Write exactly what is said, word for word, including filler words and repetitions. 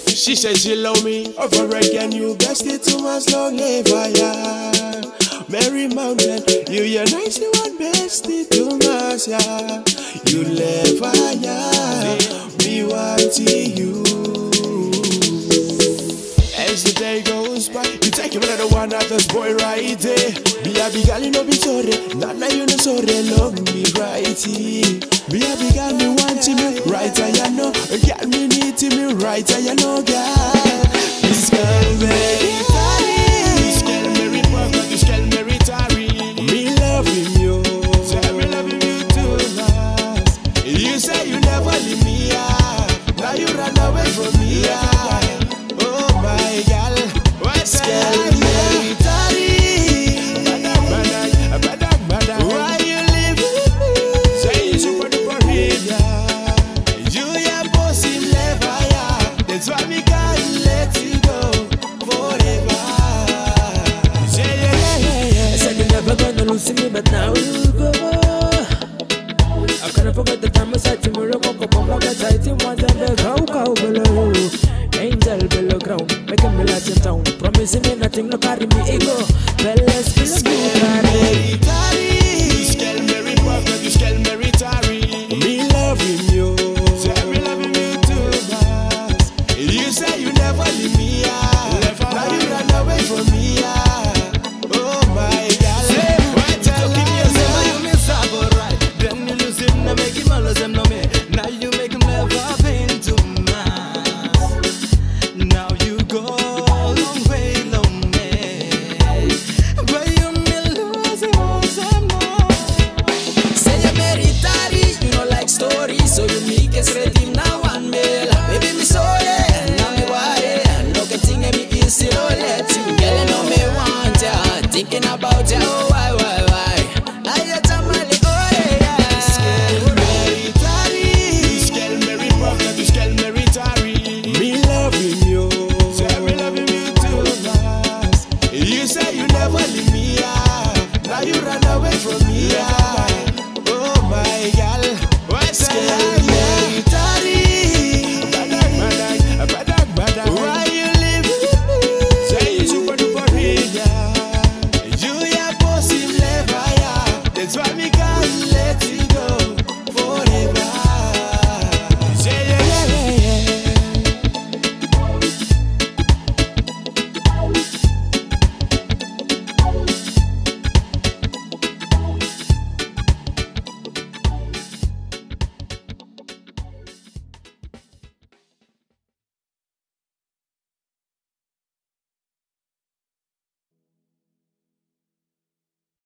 She says she love me over again. You best it too much long live fire. Mary Mountain, you your nice one best it too much yeah. You live fire. Me wanting you. As the day goes by, you take him another one at this boy right there. Be a big gal, you know be sorry. Nana you know sorry, love me righty. Be a big gal, me wanting me right I you know. Gal me needing me right I you know gal. This girl very tari. This girl very perfect. This girl very tari. Me loving you. Say me loving you too. You say you never leave me ah. Now you run away from me ah. Oh my gal, what's girl very tari. Why you leave me? Say you super duper hit yeah. You ya boss him never yeah. That's why me can't let you go forever. Say yeah yeah yeah yeah. I said you're never gonna lose me, but now you go. I can't forget the time I said to me, remember come back at it in one time the cow cow below. Angel below ground, making me like a town. Promising me nothing, no carry me ego. Well,